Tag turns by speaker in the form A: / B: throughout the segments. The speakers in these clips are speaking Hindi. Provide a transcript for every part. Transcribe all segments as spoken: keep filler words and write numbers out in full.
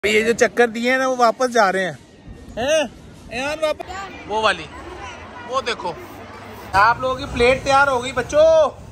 A: ये जो चक्कर दिए हैं ना वो वापस जा रहे हैं, हैं? यार वापस वो वाली, वो देखो। आप लोगों की प्लेट तैयार हो गई बच्चों।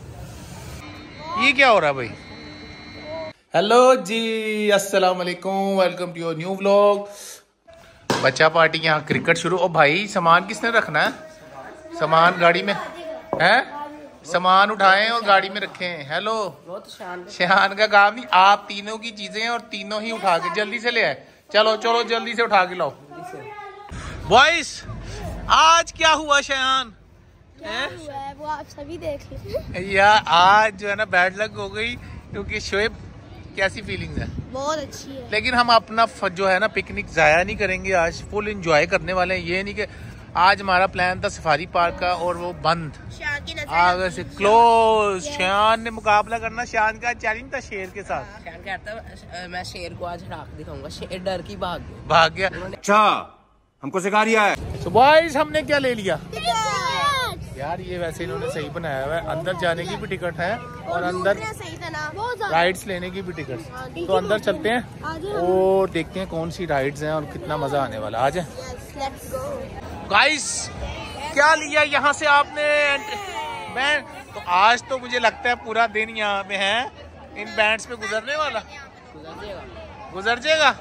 A: ये क्या हो रहा है भाई? हेलो जी, अस्सलाम वालेकुम, welcome to your new vlog. बच्चा पार्टी यहाँ क्रिकेट शुरू। ओ भाई सामान किसने रखना है? सामान गाड़ी में है, सामान उठाएं और गाड़ी में रखें। हेलो, शान का काम नहीं, आप तीनों की चीजें और तीनों ही उठा के जल्दी से ले आए। चलो चलो जल्दी से उठा के लाओ। बॉयज आज क्या हुआ शान?
B: क्या हुआ है वो आप सभी देख लें।
A: यार आज जो है ना बैड लक हो गई, क्योंकि शोएब, कैसी फीलिंग्स है?
B: बहुत अच्छी है।
A: लेकिन हम अपना जो है ना पिकनिक जाया नहीं करेंगे, आज फुल एंजॉय करने वाले हैं। ये नहीं कि आज हमारा प्लान था सफारी पार्क का और वो बंद, आगे से क्लोज। शान ने मुकाबला करना, शान का चैलेंज था शेर के साथ।
C: शान कहता मैं शेर को आज हरा दिखाऊंगा, शेर डर की भाग गया
A: भाग गया।
D: अच्छा हमको सिखा रिया है।
A: तो बॉयज हमने क्या ले लिया यार? ये वैसे इन्होंने सही बनाया हुआ है, अंदर जाने की भी टिकट है और अंदर राइड्स लेने की भी टिकट। तो अंदर चलते हैं और देखते हैं कौन सी राइड्स हैं और कितना मजा आने वाला। आ जाए गाइस, क्या लिया यहाँ से आपने बैंड? तो आज तो मुझे लगता है पूरा दिन यहाँ पे है इन बैंड्स पे गुजरने वाला। गुजर जाएगा।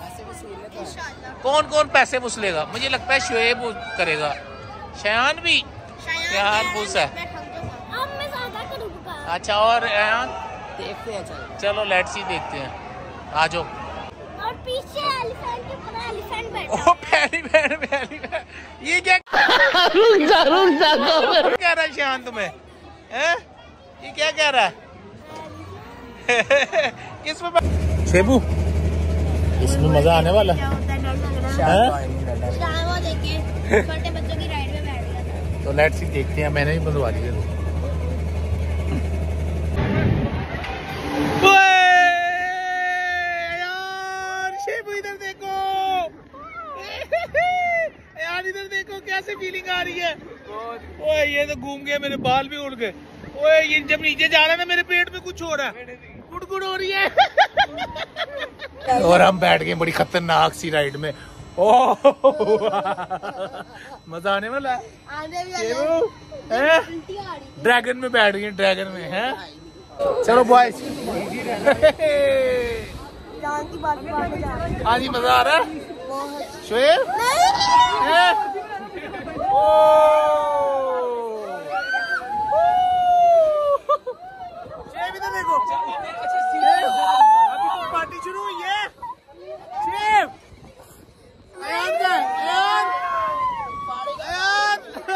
A: कौन कौन पैसे वसूलेगा? मुझे लगता है शोएब करेगा, शान भी, शान पूछ है। अच्छा और
C: देखते हैं, चलो
A: चलो लेट्स सी देखते हैं। आ जाओ।
B: और पीछे एलिफेंट के ऊपर एलिफेंट बैठा।
A: ओ पहली बहन पहली बहन, ये क्या रुक जा रुक जा तो कह रहा है शान तुम्हें? हैं? ये क्या कह रहा है? किस में शेबू? इसमें मजा आने वाला है।
B: वो देखिए छोटे बच्चों की राइड में बैठ गया था।
A: तो लेट्स सी देखते हैं। मैंने भी बंधवा लिया। यार शेबू इधर देखो यार, इधर देखो कैसे फीलिंग आ रही है। ओए ये तो घूम गया, मेरे बाल भी उड़ गए। ओए ये जब नीचे जा रहा है ना मेरे पेट में कुछ हो रहा है, गुड़गुड़ हो रही है। और हम बैठ गए बड़ी खतरनाक सी राइड में। ओह मजा आने वाला है। ड्रैगन में बैठ गए, ड्रैगन में है। चलो बॉयज आज ही मजा आ रहा है। शोएब शेब इधर देखो, अभी तो पार्टी शुरू हुई है। शेब अयान का अयान अयान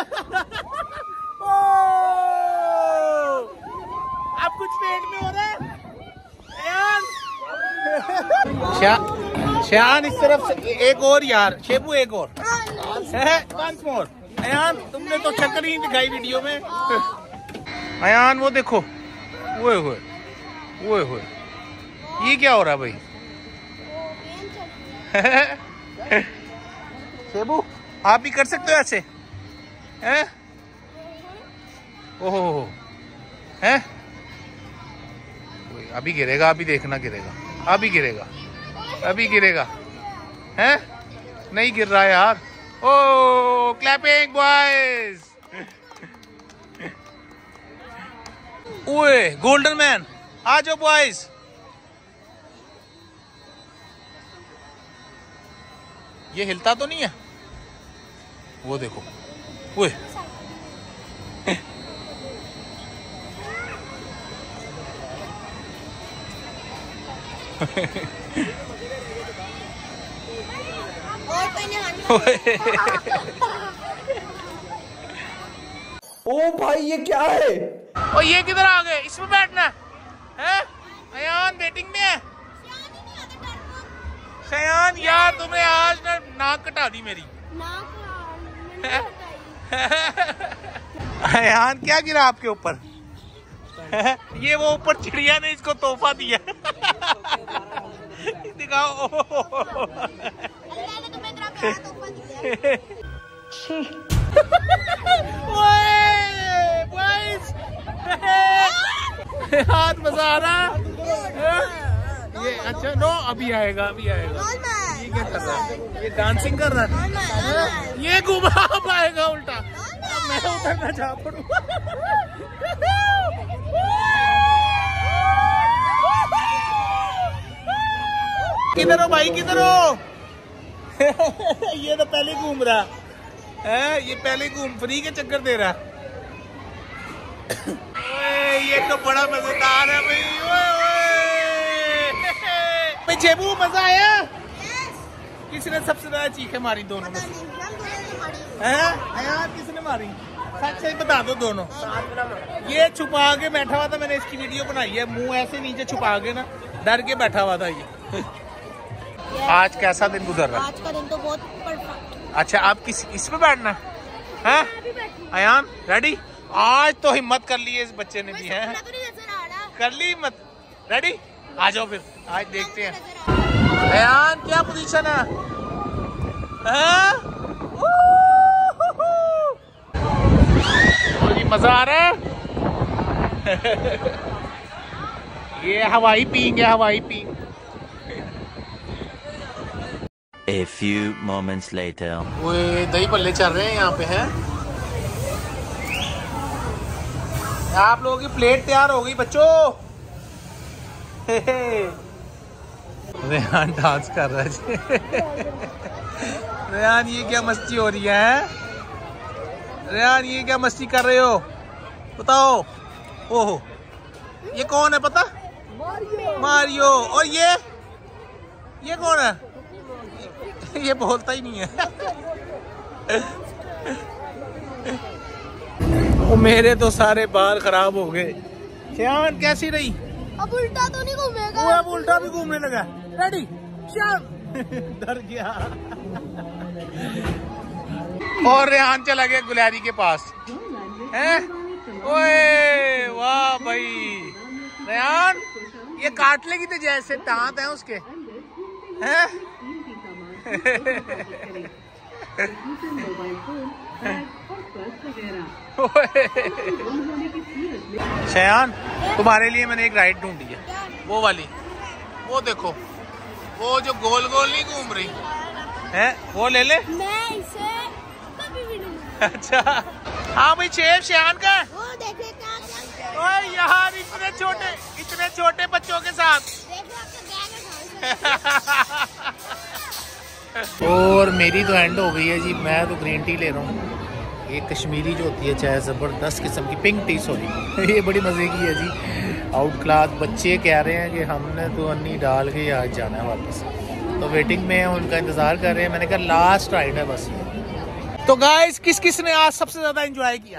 A: अब कुछ पेट में हो रहा है अयान। शान इस तरफ से एक और यार, शेबू एक और है। वंस मोर अयान, तुमने तो शक्ल ही दिखाई वीडियो में। अयान वो देखो, ओए होए ओए होए, ये क्या हो रहा है भाई? शेबू आप भी कर सकते हो ऐसे हैं? ओहो हैं? अभी गिरेगा, अभी देखना गिरेगा, अभी गिरेगा, अभी गिरेगा। हैं? नहीं गिर रहा है यार। ओ क्लैपिंग बॉयज। ओए गोल्डन मैन आ जाओ बॉयज। ये हिलता तो नहीं है? वो देखो, ओए
D: ओ भाई ये क्या है?
A: और ये किधर आ गए? इसमें बैठना है? अयान वेटिंग में है। शयान यार तुमने आज ना नाक कटा दी मेरी। अयान क्या गिरा आपके ऊपर? ये वो ऊपर चिड़िया ने इसको तोहफा दिया। दिखाओ। हाथ मजा आ रहा। ये अच्छा नो अभी आएगा अभी आएगा। ये क्या कर रहा है? ये डांसिंग कर रहा है। ये घुमा अब आएगा उल्टा। अब मैं उधर ना जा पड़ूं। किधर हो भाई किधर हो? ये तो पहले घूम रहा है। ये पहले घूम फ्री के चक्कर दे रहा। ओए ये तो बड़ा मजेदार है भाई। ओए ओए जेबू मजा आया? किसने सबसे ज्यादा चीखें मारी दोनों में? हैं? यार किसने मारी? सच सच बता दो दोनों। ये छुपा के बैठा हुआ था, मैंने इसकी वीडियो बनाई है। मुंह ऐसे नीचे छुपा के ना डर के बैठा हुआ था ये। आज कैसा दिन गुजर रहा है?
B: आज का दिन तो बहुत परफेक्ट।
A: अच्छा आप किस इस पे बैठना है? अयान रेडी? आज तो हिम्मत कर ली है इस बच्चे ने भी। है कर ली हिम्मत। रेडी? आ जाओ फिर आज देखते हैं। अयान क्या पोजीशन है? जी मजा आ रहा है। ये हवाई पींग है हवाई पींग।
E: A few moments later.
A: वो दही भल्ले चल रहे हैं यहाँ पे हैं। आप लोगों की प्लेट तैयार हो गई बच्चों। रेहान डांस कर रहा है जी। रेहान ये क्या मस्ती हो रही है? रेहान ये क्या मस्ती कर रहे हो बताओ? ओहो ये कौन है पता? मारियो। और ये ये कौन है? ये बोलता ही नहीं है। वो मेरे तो सारे बाल खराब हो गए। श्याम कैसी रही?
B: अब उल्टा तो नहीं घूमेगा?
A: वो अब उल्टा भी घूमने लगा। रेडी? श्याम डर गया। और रेहान चला गया गुलहरी के पास। हैं? ओए वाह भाई रेहान ये काट लेगी तो जैसे दांत हैं उसके। हैं? शयान तुम्हारे लिए मैंने एक राइड ढूंढी है। वो वाली वो देखो वो जो गोल गोल नहीं घूम रही है वो ले ले।
B: मैं इसे कभी भी नहीं।
A: अच्छा हाँ भाई शेफ शयान का।
B: वो देखे क्या?
A: ओए यार इतने छोटे इतने छोटे बच्चों के साथ। और मेरी तो एंड हो गई है जी। मैं तो ग्रीन टी ले रहा हूँ। ये कश्मीरी जो होती है चाय ज़बरदस्त किस्म की पिंक टी सॉरी। ये बड़ी मज़े की है जी। आउट क्लास बच्चे कह रहे हैं कि हमने तो अन्नी डाल के आज जाना है वापस। तो वेटिंग में उनका इंतज़ार कर रहे हैं। मैंने कहा लास्ट राइड है बस। तो गाइस किस किस ने आज सबसे ज़्यादा इंजॉय किया?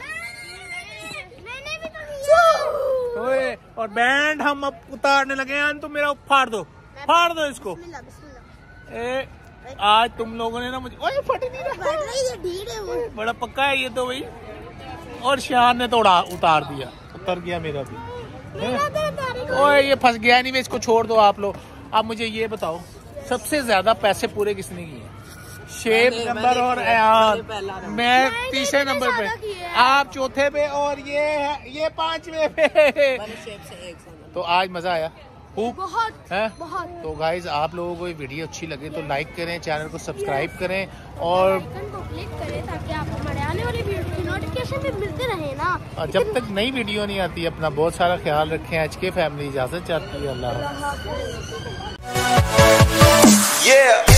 A: ओए और बैंड हम अब उतारने लगे हैं। तो मेरा फाड़ दो फाड़ दो इसको। ए, आज तुम लोगों ने ना मुझे ओए फट नहीं रहा। बड़ा पक्का है ये तो भाई। और शान ने तो उड़ा उतार दिया। उतर गया मेरा भी। ओए ये फंस गया नहीं। मैं इसको छोड़ दो आप लोग। अब मुझे ये बताओ सबसे ज्यादा पैसे पूरे किसने किए? शेप नंबर और अयान। मैं तीसरे नंबर पे, आप चौथे पे और ये ये पांचवे पे। तो आज मजा आया
B: बहुत
A: है
B: बहुत।
A: तो गाइज आप लोगों को ये वीडियो अच्छी लगे तो लाइक करें, चैनल को सब्सक्राइब करें और
B: आइकन को क्लिक करें ताकि आपको हमारे आने वाली वीडियो की नोटिफिकेशन भी मिलते रहे ना।
A: और जब तक नई वीडियो नहीं आती अपना बहुत सारा ख्याल रखें। एच के फैमिली इजाजत चाहती है। अल्लाह हाफ़िज़।
D: Yeah.